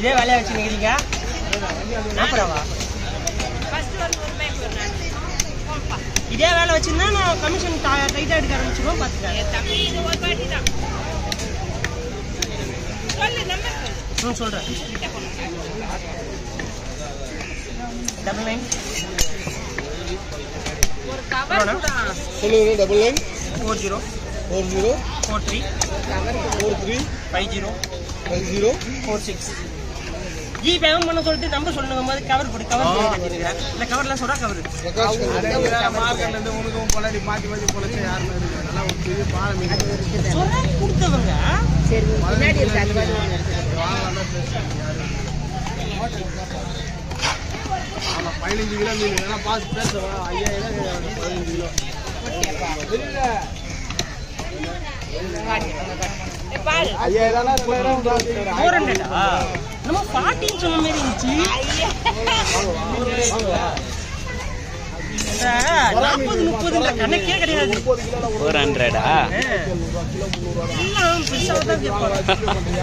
இதே வேலையை வச்சு நிற்கிறீங்க. நாற்பதாவா? இதே வேலை வச்சுருந்தா நான் கமிஷன் டைட்டாக எடுக்க ஆரம்பிச்சிடுவோம். பார்த்துக்கேன். சொல்கிறேன். 99 சொல்லுங்க. 99 40 40 43 43 50 50 46. பேமெண்ட் பண்ண சொல்லிட்டு நம்பர் சொல்லுங்க போது கவர் போட்டு கவர் கட்டிருக்கிறேன். இந்த கவர்லாம் சொல்றா கவர் மார்க்கெட்லேருந்து உனக்கும் பொலாடி மாற்றி மாற்றி பொழைச்ச யாருமே இருக்கு. நல்லா ஒரு பெரிய பாலம் சொல்றா கொடுத்தவங்க சரி முன்னாடி இருக்கு அந்த மாதிரி ஆமாம் 15 கிலோ மீன் வேணா பார்த்து பேசுவா. 5000 15 கிலோ இல்லை 5000 400. நம்ம 40 சொன்ன மாதிரி இருந்துச்சு. 40 30 கணக்கே கிடையாது. 400 பெருசாக தான் கேட்பாங்க.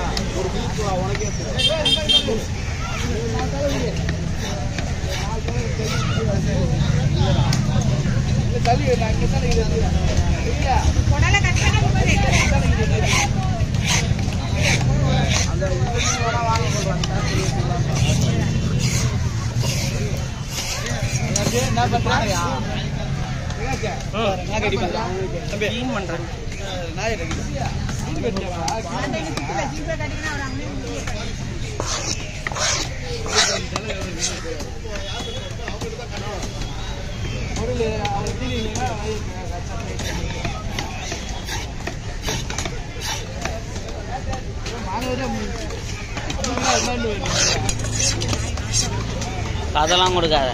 அதெல்லாம் கொடுக்காத.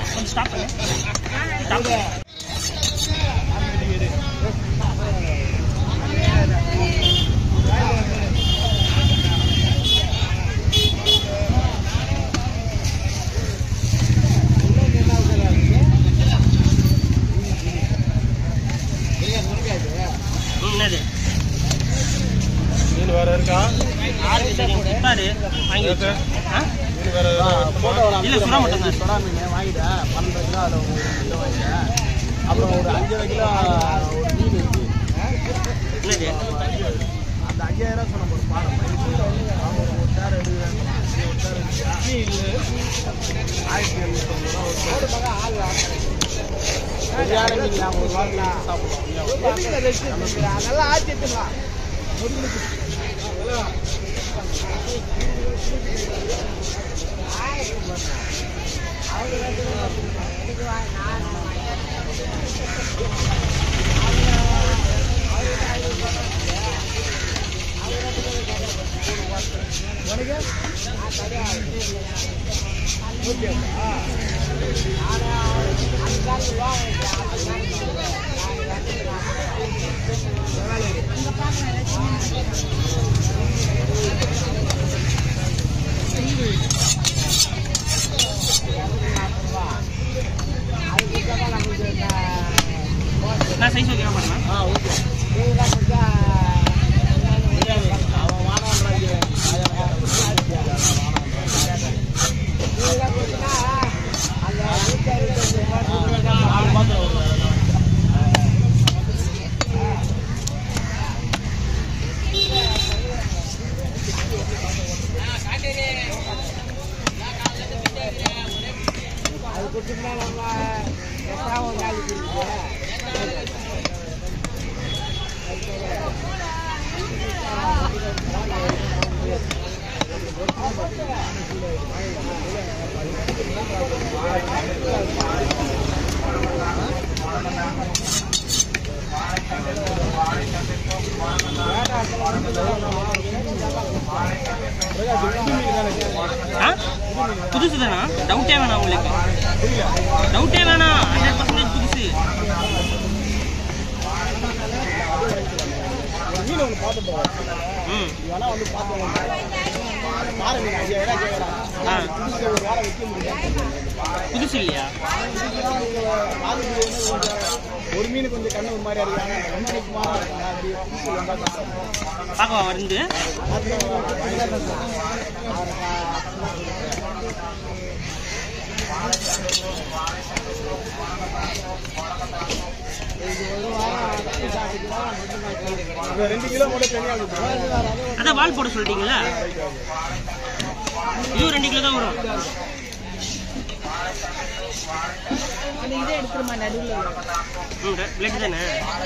மீன் வேற இருக்கா? சொடா மீன் வாங்கிட்டேன். 12 கிலோ அதை 1 கிலோ வாங்கிட்டேன். அப்புறம் ஒரு 5 கிலோ ஒரு மீன் இருக்கு. அந்த 5000 சொன்ன ஒரு பாடம் அவங்க ஒரு சேர் எடுக்கிறாங்க. ஒரு சேர் எடுக்கிறா 1750 சரியான மீன். நாங்கள் ஒரு வாரத்தில் சாப்பிடுவோம். நல்லா ஆச்சு எடுத்துக்கலாம். நான் சைஸ் ஓகே பண்ணலாம். ஓகே. அவன் வானான்றாங்க. அது கொடுத்துருந்தா நம்ம எப்போ வேலைக்கு இருக்கு. புதுசு தானா? டவுட்டே வேணாம் உங்களுக்கு. டவுட்டே வேணாம். 100% புதுசு. மீன் ஒன்று பார்த்து போவோம். வேணா வந்து பார்த்து பாறை மீன் 5000 கேட்கறாங்க. புதுசு ஒரு வாரம் வைக்க முடியாது. புதுசு இல்லையா? ஒரு மீன் கொஞ்சம் கண்ணு ஒரு மாதிரி இருக்காங்க. ரொம்ப சுமாரா இருக்குங்க. அது புதுசு வந்தா பார்க்கவா வந்து அது 2 கிலோ மட்டும் தனியாக அதான் வால் போட சொல்லிட்டீங்களா? இது 2 கிலோ தான் வரும். இதை எடுத்துருமா நடுவில் பிளேட் தானே?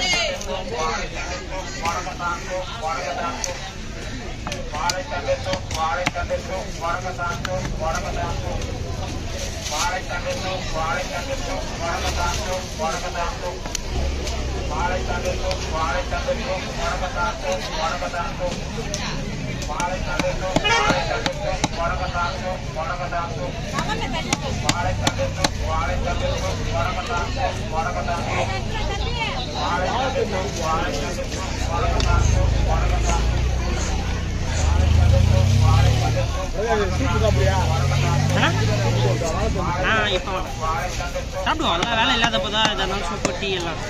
இப்போ சாப்பிடுவோம். அதெல்லாம் வேலை இல்லாதப்பதான் இதெல்லாம் சூப்பர் டீ எல்லாம்.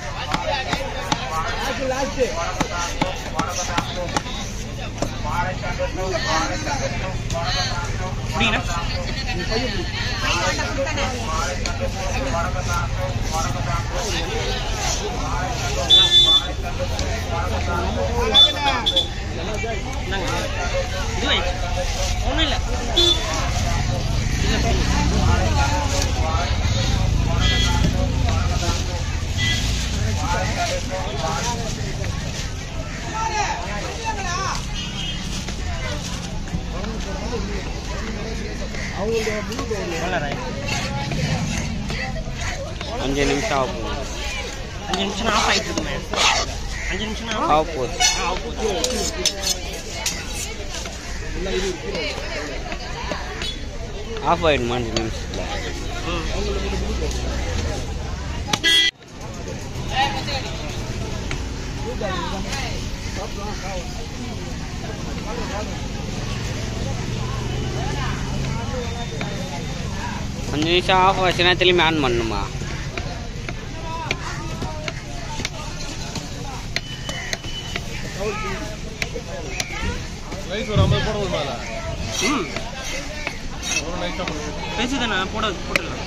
அப்படின்னா இதுவே ஒன்றும் இல்லை. அஞ்சு நிமிஷம் ஆகும். 5 நிமிஷம் ஆஃப் ஆகிட்டு இருக்குமே. 5 நிமிஷம் ஆஃப் போகுது. ஆஃப் ஆகிடுமா 5 நிமிஷத்தில்? அஞ்சு நிமிஷம் ஆஃப் ஆச்சுன்னா திரும்பி ஆன் பண்ணணுமா? பேசுதானே போட்டுடலாம்.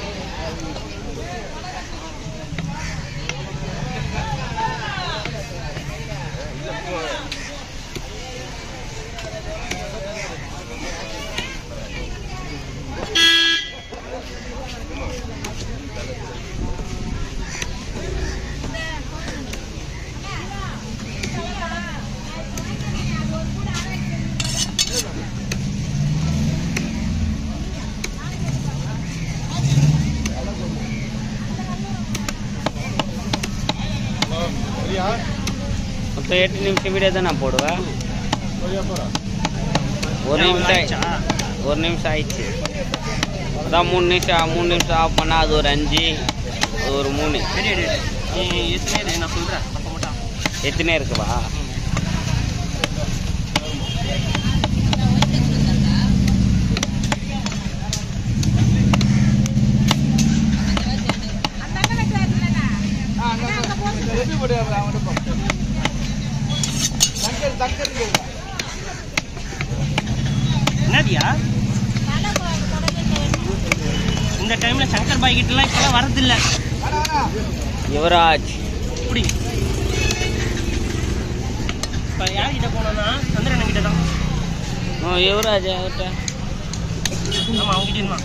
மொத்தம் 8 நிமிஷம் வீடியோ தான் நான் போடுவேன். ஒரு நிமிஷம் ஆயிடுச்சு. அதான் 3 நிமிஷம் ஆஃப் பண்ணால் அது ஒரு 5, அது ஒரு 3. நான் சொல்கிறேன். எத்தனை இருக்குவா? என்னதியா இந்த டைம்ல சங்கர் பாய் கிட்டலாம் இப்பெல்லாம் வரதில்லை. யுவராஜ் இப்படி இப்போ யார்கிட்ட போனோன்னா சந்திரன் கிட்ட தான். யுவராஜ் அவர்கிட்ட. ஆமாம், அவங்ககிட்ட இருந்தான்.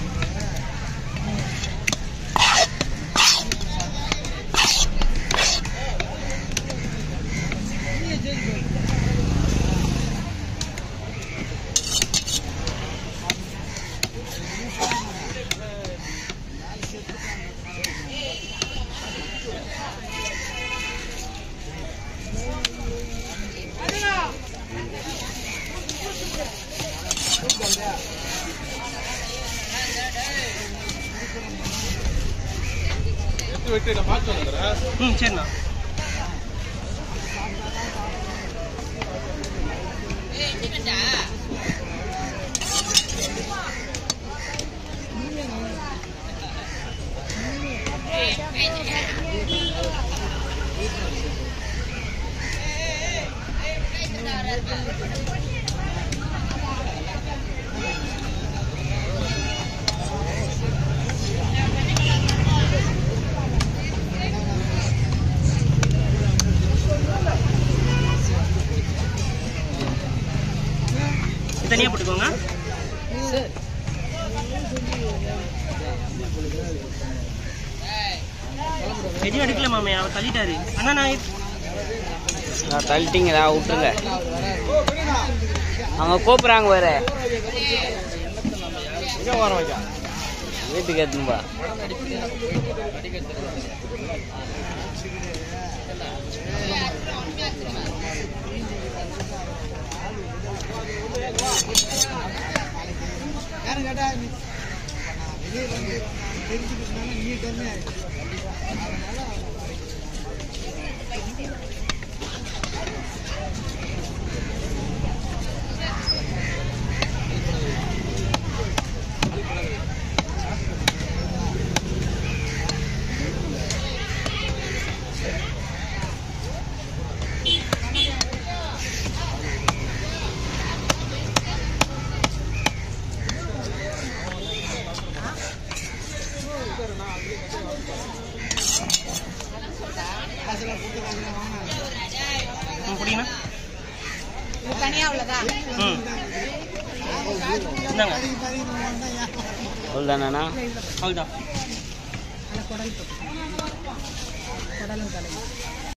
சரிண்ணா. எதுவும் எடுக்கல மாமே, அவர் தள்ளிட்டாரு. அண்ணா நான் தள்ளிட்டீங்களா? விட்டுருங்க. அவங்க கூப்பிட்றாங்க வேற. வீட்டுக்கு எடுத்துன்பா. தனியா உள்ளதா? அவ்வளோதானா? அவ்வளோதான். குடலும் கடை